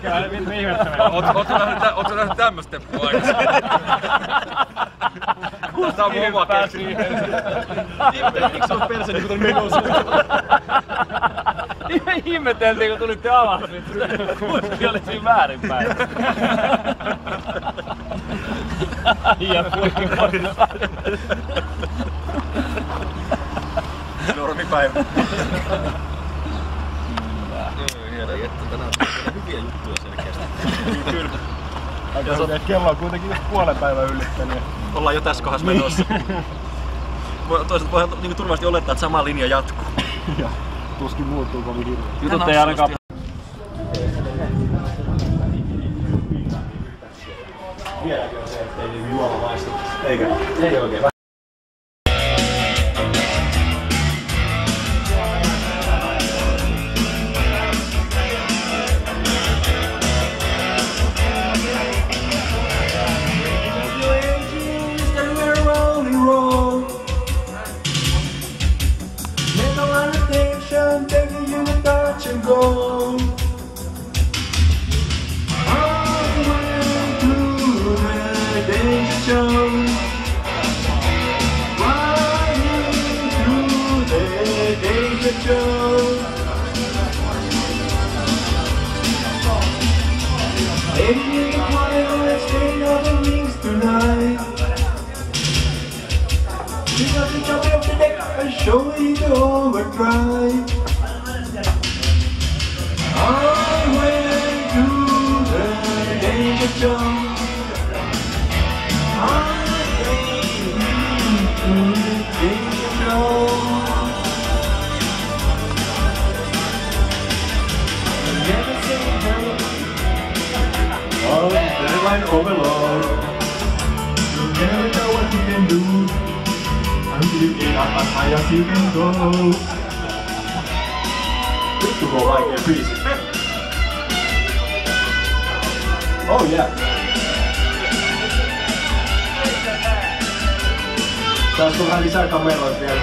Kyllä, me ihmettelee. Ootko nähnyt tämmöstä temppua aikaisemmin? Tää on mun oma keksi. Miksi on perse niinku tän menossa? Niin me ihmeteltiin, kun tulitte alas, niin kuski oli siinä väärinpäin. Ja kuinka Normipäivä. Hieno jättä, tänään on hyviä juttuja selkeästi. Kyllä. kello on kuitenkin just puolen päivän ylittänyt. Ollaan jo tässä kohdassa menossa. Toisaalta voi niin turvallisesti olettaa, että sama linja jatkuu. Ja tuskin muuttuu kovin hirveä. Jutut ei ainakaan... Vieläkin on se, ettei niin juoma maistu. Eikä? Ei oikein. Taking you to touch and go. I went to the danger show. Flying through the danger show. Maybe the quiet staying on the wings tonight. We got to jump off the deck and show you the overdrive. I went to the danger zone. I went to the danger zone. Never say no. Oh, deadline overload. You never know what you can do until you get up as high as you can go. To go like a piece. Oh yeah. Saisiko vähän lisää kameroita vielä?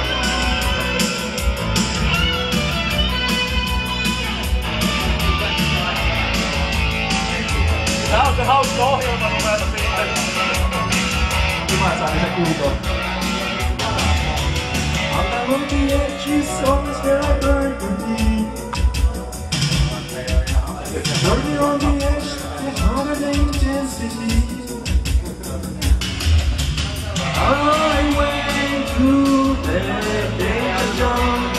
Tää on se hauska ohjelma numero sitten. Hyvä, että saa lisää kuntoon. I'm on the edge, songs where I burn for thee. Burning on the edge, it's harder than intensity. I went through the danger zone.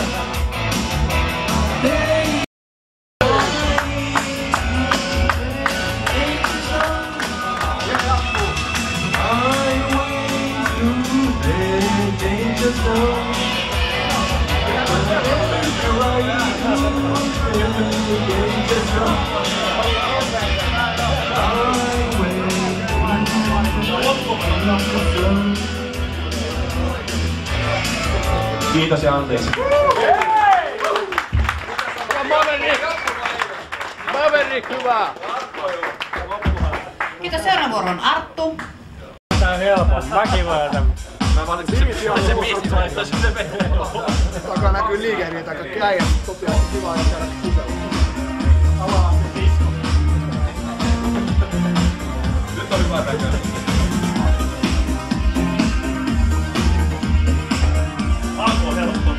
Kiitos ja anteeksi. Maverick, hyvä! Kiitos, seuraavan vuoron Arttu. Tää on helpon, mäkin voin tämän. Mä valitsin se biisi, laittaisin se veteen. Takaa näkyy liikehdiä tai kaikki äijät. Topi on kiva ja käydä kutella. Avaa se disko. Nyt on hyvä näköinen. Alku on helppo.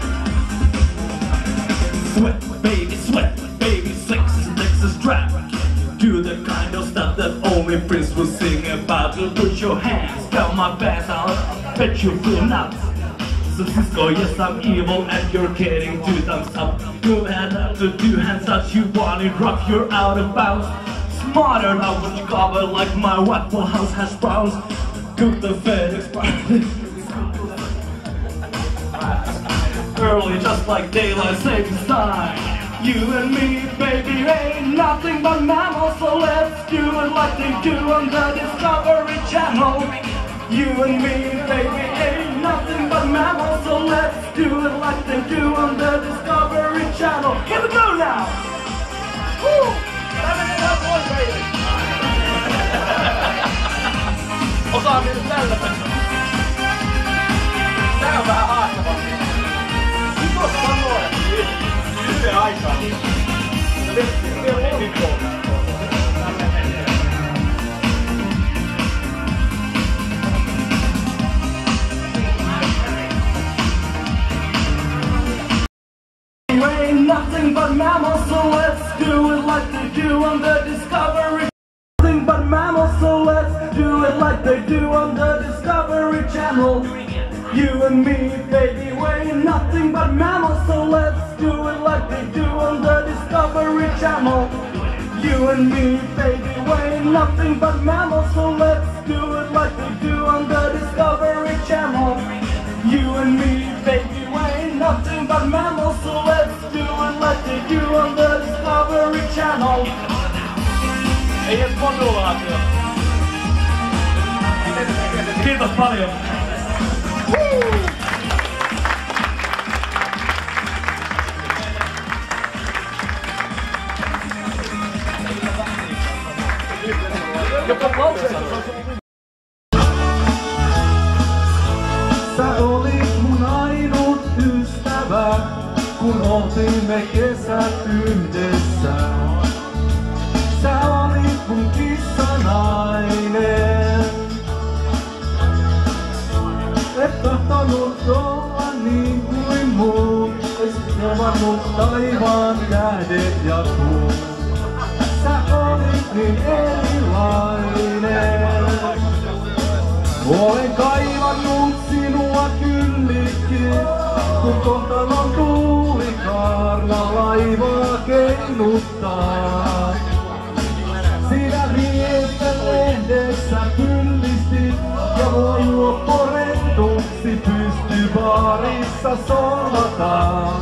Sweat, baby, sex is trap. Do the kind of stuff that only Prince would sing about. Put your hands down my pants, I'll bet you feel nuts. So Cisco, yes I'm evil and you're getting 2 thumbs up. Go ahead after 2 hands touch, you want it rough, you're out of bounds. Smarter now when you cover like my Waffle House hash browns. Cook the FedEx party. Early just like daylight savings time. You and me, baby, ain't nothing but mammals, so let's do it like they do on the Discovery Channel. You and me, baby, ain't nothing but mammals, so let's do it like they do on the Discovery Channel. Here we go now! Woo! Osaaminen tällä. Tää on vähän haastavampi. Nyt on vaan noin. Lyhyen aikaa. Se on we do on the Discovery. Nothing but mammals, so let's do it like they do on the Discovery Channel. You and me, baby, we're nothing but mammals, so let's do it like they do on the Discovery Channel. You and me, baby, we're nothing but mammals, so let's do it like they do on the Discovery Channel. You and me, baby, we're nothing but mammals, so let's do it like they do on the Discovery Channel. Ei edes modulaatio. Kiitos paljon. Sä olit mun ainut ystävä, kun oltimme kesät yhdessä. Sä olit mun kissanainen. Et tahtonut olla niin kuin muut, esit luvannut taivaan tähdet ja kuut. Sä olit niin erilainen. Olen kaivannut sinua kyllikin, kun kohtalon tuulikaarna laivaa keinuttaa. Sinä miesten lehdessä kyllistit ja mua juopporentuksi pysty baarissa solvataan.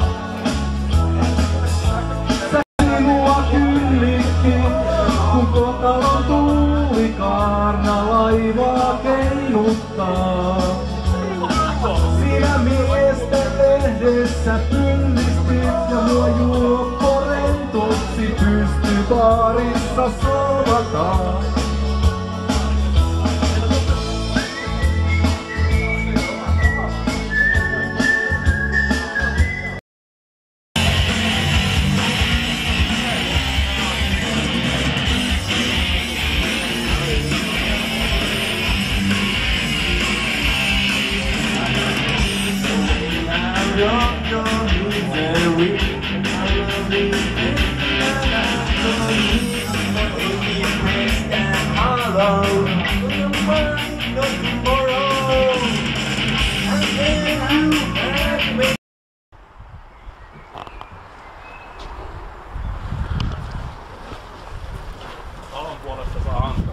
Sä minua kyllikin, kun kohtalon tuulikaarna laivaa keinuttaa. Sinä miesten lehdessä kyllistit ja mua juopporentuksi pysty baarissa solvataan. Talon puolesta saa hanskat.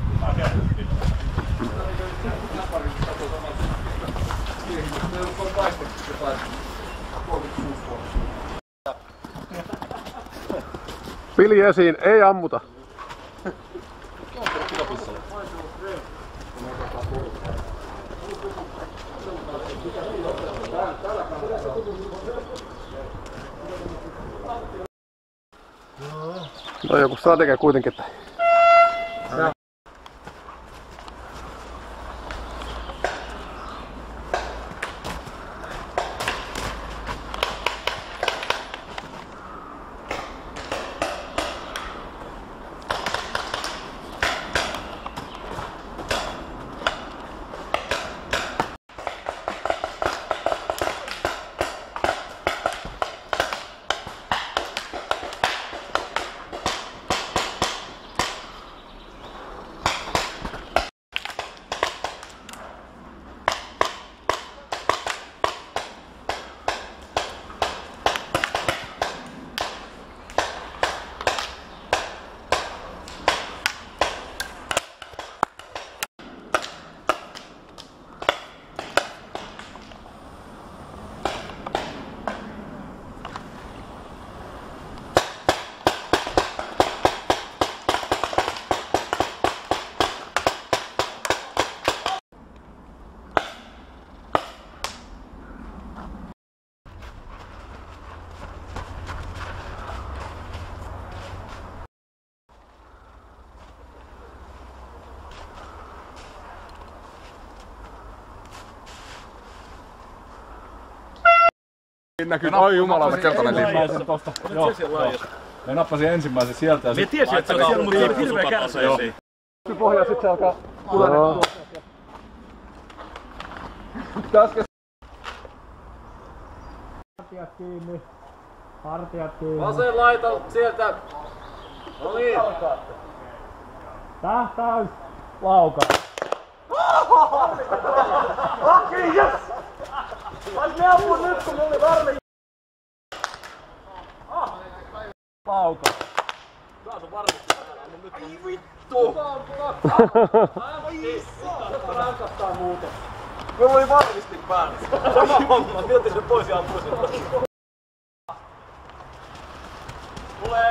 Pili esiin, ei ammuta. No joku strategia kuitenkin, että... Näkyy, oi jumalauta, keltainen lippu. Me nappasin ensimmäisen sieltä ja Me tiesin, että se oli siellä, mutta se oli hirveä kärsäisiä. Pohjaa, sit se alkaa punainen. Hartiat kiinni. Vasen laita sieltä Tähtäys! Laukaa! Okei, jes! Vois me ammun nyt, kun oli varmi. Laukaa! Taas on varmasti. Ai vittu! Rankastaa muuten. Mulla oli varmistin päällä. Sama homma. Mietin sen pois ja ampuisin. Tulee!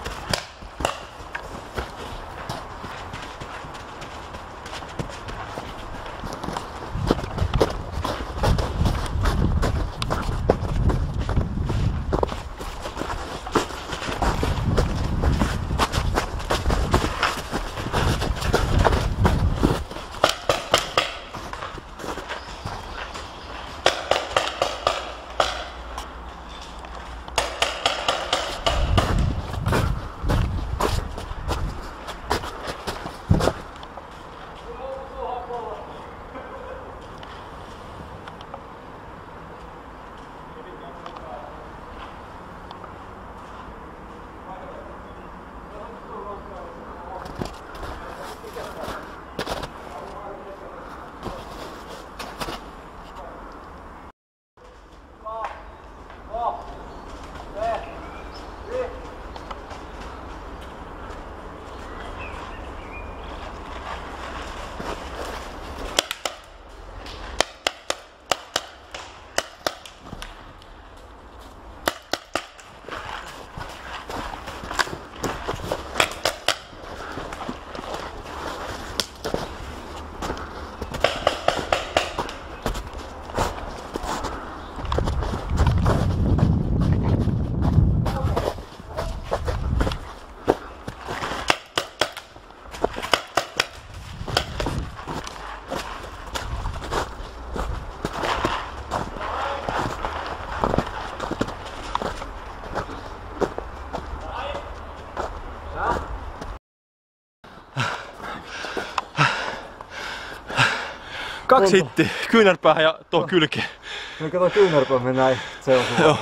Kaksi hittiä, kyynärpäähän ja tuohon kylkeen. No kato kyynärpää me näin, se on sulla. Joo.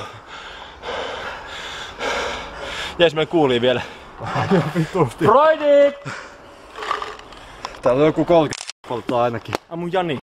Jäis meidän kuuliin vielä. Vitusti. Broidi! Täällä on joku 30 polttaa ainakin. Ammu Jani.